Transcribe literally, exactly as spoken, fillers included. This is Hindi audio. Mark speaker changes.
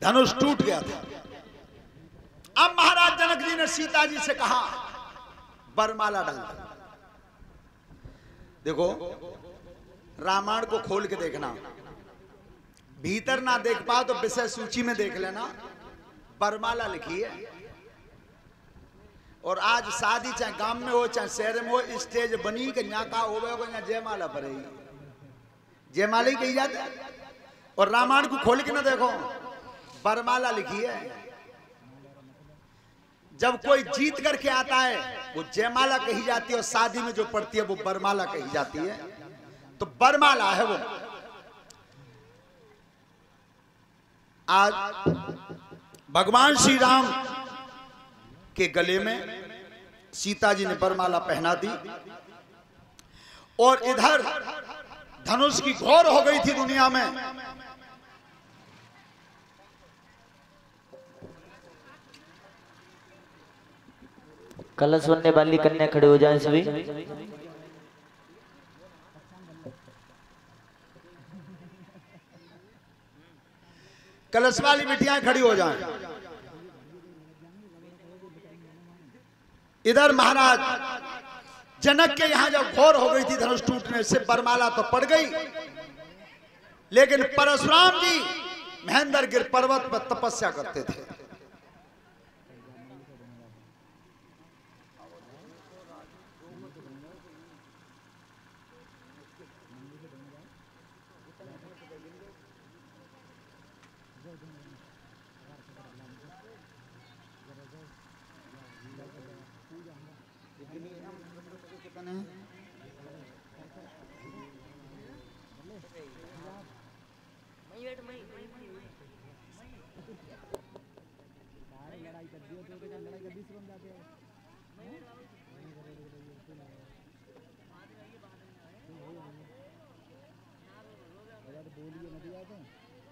Speaker 1: धनुष टूट गया था। अब महाराज जनक जी ने सीता जी से कहा वरमाला डाल दो। देखो रामायण को खोल के देखना, भीतर ना देख पाओ तो विषय सूची में देख लेना, वरमाला लिखी है। और आज शादी चाहे गांव में हो चाहे शहर में हो, स्टेज बनी के यहाँ का हो यहाँ जयमाला पड़ेगी, जयमाला ही कही जाती है। और रामायण को खोल के ना देखो, वरमाला लिखी है। जब कोई जीत करके आता है वो जयमाला कही जाती है, और शादी में जो पड़ती है वो वरमाला कही जाती है। तो वरमाला है वो। आज भगवान श्री राम के गले में सीता जी ने वरमाला पहना दी, और इधर धनुष की घोर हो गई थी दुनिया में।
Speaker 2: कलश बनने वाली कन्या खड़े हो जाएं सभी।
Speaker 1: कलश वाली बिटियाएं खड़ी हो जाएं। इधर महाराज जनक के यहां जब घोर हो गई थी धनुष टूटने से, वरमाला तो पड़ गई, लेकिन परशुराम जी महेंद्रगिर पर्वत पर तपस्या करते थे।
Speaker 3: कितने